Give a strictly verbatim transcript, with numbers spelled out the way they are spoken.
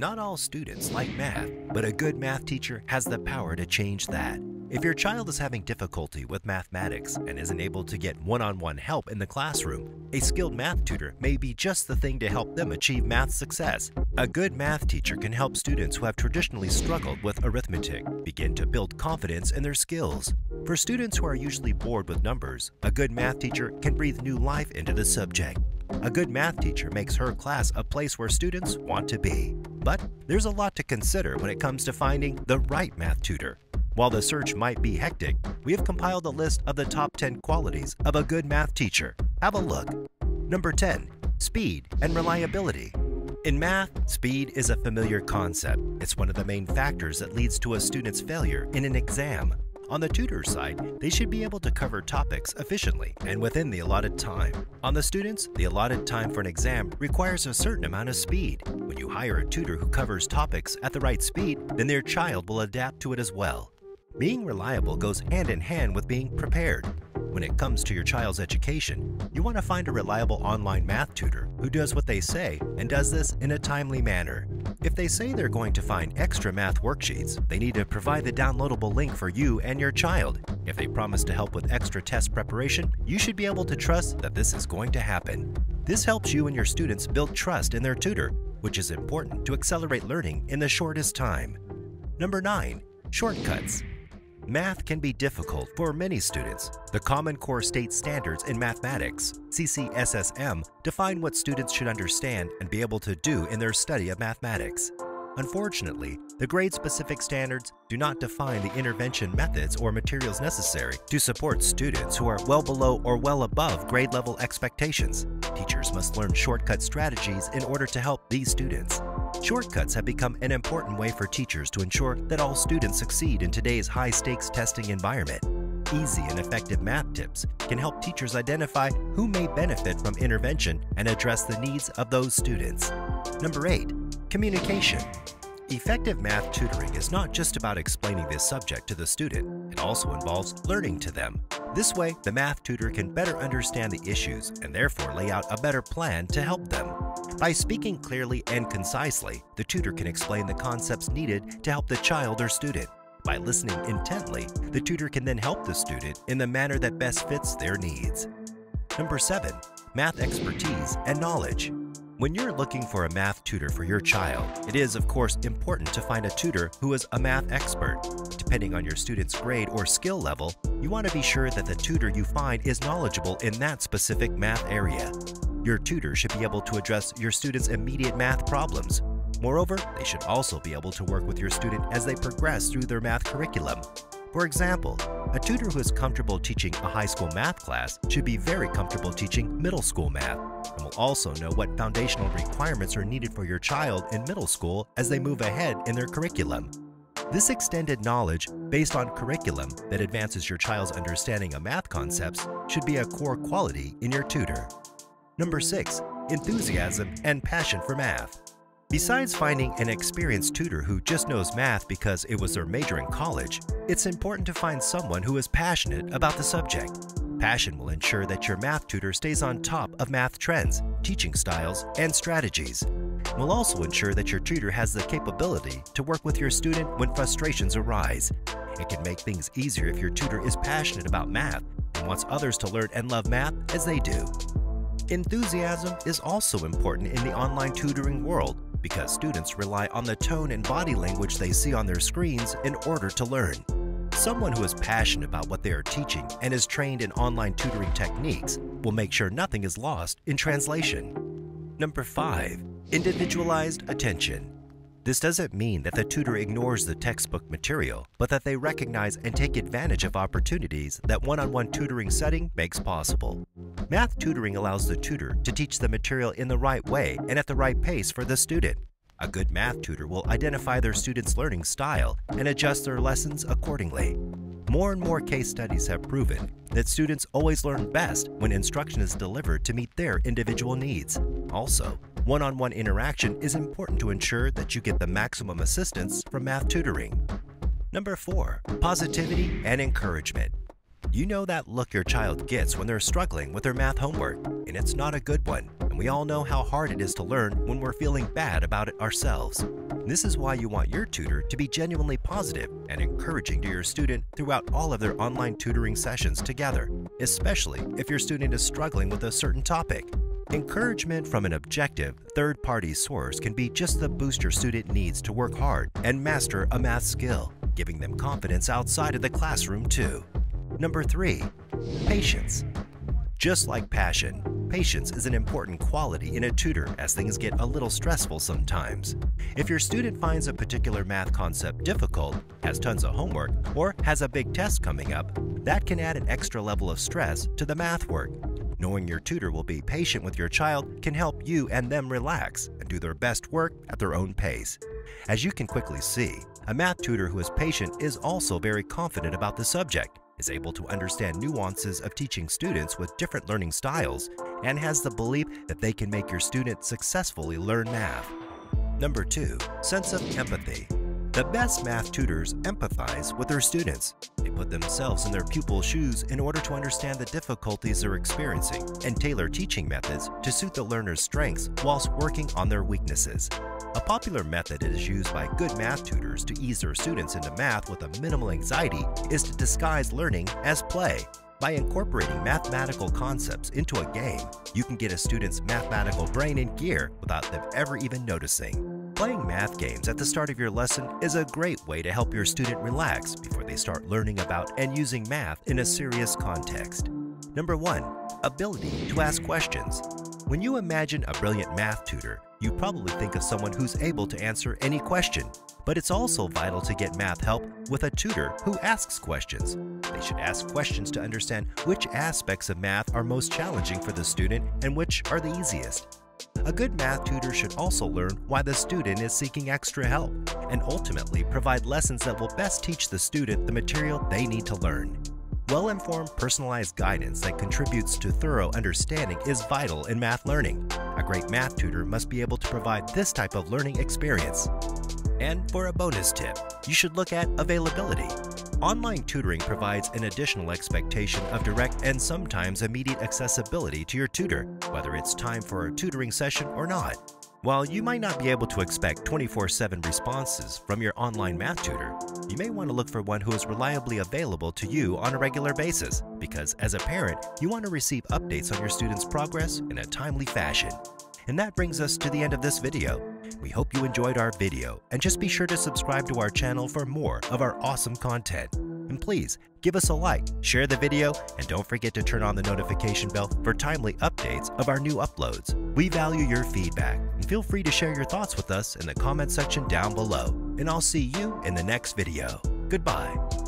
Not all students like math, but a good math teacher has the power to change that. If your child is having difficulty with mathematics and isn't able to get one-on-one help in the classroom, a skilled math tutor may be just the thing to help them achieve math success. A good math teacher can help students who have traditionally struggled with arithmetic begin to build confidence in their skills. For students who are usually bored with numbers, a good math teacher can breathe new life into the subject. A good math teacher makes her class a place where students want to be. But there's a lot to consider when it comes to finding the right math tutor. While the search might be hectic, we have compiled a list of the top ten qualities of a good math teacher. Have a look. Number ten. Speed and reliability. In math, speed is a familiar concept. It's one of the main factors that leads to a student's failure in an exam. On the tutor side, they should be able to cover topics efficiently and within the allotted time. On the students, the allotted time for an exam requires a certain amount of speed. When you hire a tutor who covers topics at the right speed, then their child will adapt to it as well. Being reliable goes hand in hand with being prepared. When it comes to your child's education, you want to find a reliable online math tutor who does what they say and does this in a timely manner. If they say they're going to find extra math worksheets, they need to provide the downloadable link for you and your child. If they promise to help with extra test preparation, you should be able to trust that this is going to happen. This helps you and your students build trust in their tutor, which is important to accelerate learning in the shortest time. Number nine. Shortcuts. Math can be difficult for many students. The Common Core State Standards in Mathematics, C C S S M, define what students should understand and be able to do in their study of mathematics. Unfortunately, the grade-specific standards do not define the intervention methods or materials necessary to support students who are well below or well above grade-level expectations. Teachers must learn shortcut strategies in order to help these students. Shortcuts have become an important way for teachers to ensure that all students succeed in today's high-stakes testing environment. Easy and effective math tips can help teachers identify who may benefit from intervention and address the needs of those students. Number eight. Communication. Effective math tutoring is not just about explaining this subject to the student, it also involves learning to them. This way, the math tutor can better understand the issues and therefore lay out a better plan to help them. By speaking clearly and concisely, the tutor can explain the concepts needed to help the child or student. By listening intently, the tutor can then help the student in the manner that best fits their needs. Number seven. Math expertise and knowledge. When you're looking for a math tutor for your child, it is, of course, important to find a tutor who is a math expert. Depending on your student's grade or skill level, you want to be sure that the tutor you find is knowledgeable in that specific math area. Your tutor should be able to address your student's immediate math problems. Moreover, they should also be able to work with your student as they progress through their math curriculum. For example, a tutor who is comfortable teaching a high school math class should be very comfortable teaching middle school math, and will also know what foundational requirements are needed for your child in middle school as they move ahead in their curriculum. This extended knowledge, based on curriculum that advances your child's understanding of math concepts, should be a core quality in your tutor. Number six. Enthusiasm and passion for math. Besides finding an experienced tutor who just knows math because it was their major in college, it's important to find someone who is passionate about the subject. Passion will ensure that your math tutor stays on top of math trends, teaching styles, and strategies. It will also ensure that your tutor has the capability to work with your student when frustrations arise. It can make things easier if your tutor is passionate about math and wants others to learn and love math as they do. Enthusiasm is also important in the online tutoring world because students rely on the tone and body language they see on their screens in order to learn. Someone who is passionate about what they are teaching and is trained in online tutoring techniques will make sure nothing is lost in translation. Number five. Individualized attention. This doesn't mean that the tutor ignores the textbook material, but that they recognize and take advantage of opportunities that one-on-one tutoring setting makes possible. Math tutoring allows the tutor to teach the material in the right way and at the right pace for the student. A good math tutor will identify their student's learning style and adjust their lessons accordingly. More and more case studies have proven that students always learn best when instruction is delivered to meet their individual needs. Also, one-on-one interaction is important to ensure that you get the maximum assistance from math tutoring. Number four. Positivity and encouragement. You know that look your child gets when they're struggling with their math homework, and it's not a good one, and we all know how hard it is to learn when we're feeling bad about it ourselves. This is why you want your tutor to be genuinely positive and encouraging to your student throughout all of their online tutoring sessions together, especially if your student is struggling with a certain topic. Encouragement from an objective, third-party source can be just the boost your student needs to work hard and master a math skill, giving them confidence outside of the classroom too. Number three, patience. Just like passion, patience is an important quality in a tutor as things get a little stressful sometimes. If your student finds a particular math concept difficult, has tons of homework, or has a big test coming up, that can add an extra level of stress to the math work. Knowing your tutor will be patient with your child can help you and them relax and do their best work at their own pace. As you can quickly see, a math tutor who is patient is also very confident about the subject, is able to understand nuances of teaching students with different learning styles, and has the belief that they can make your student successfully learn math. Number two, sense of empathy. The best math tutors empathize with their students. They put themselves in their pupils' shoes in order to understand the difficulties they're experiencing and tailor teaching methods to suit the learner's strengths whilst working on their weaknesses. A popular method that is used by good math tutors to ease their students into math with a minimal anxiety is to disguise learning as play. By incorporating mathematical concepts into a game, you can get a student's mathematical brain in gear without them ever even noticing. Playing math games at the start of your lesson is a great way to help your student relax before they start learning about and using math in a serious context. Number one, ability to ask questions. When you imagine a brilliant math tutor, you probably think of someone who's able to answer any question. But it's also vital to get math help with a tutor who asks questions. They should ask questions to understand which aspects of math are most challenging for the student and which are the easiest. A good math tutor should also learn why the student is seeking extra help and ultimately provide lessons that will best teach the student the material they need to learn. Well-informed, personalized guidance that contributes to thorough understanding is vital in math learning. A great math tutor must be able to provide this type of learning experience. And for a bonus tip, you should look at availability. Online tutoring provides an additional expectation of direct and sometimes immediate accessibility to your tutor, whether it's time for a tutoring session or not. While you might not be able to expect twenty-four seven responses from your online math tutor, you may want to look for one who is reliably available to you on a regular basis, because as a parent, you want to receive updates on your student's progress in a timely fashion. And that brings us to the end of this video. We hope you enjoyed our video, and just be sure to subscribe to our channel for more of our awesome content. And please, give us a like, share the video, and don't forget to turn on the notification bell for timely updates of our new uploads. We value your feedback, and feel free to share your thoughts with us in the comment section down below. And I'll see you in the next video. Goodbye.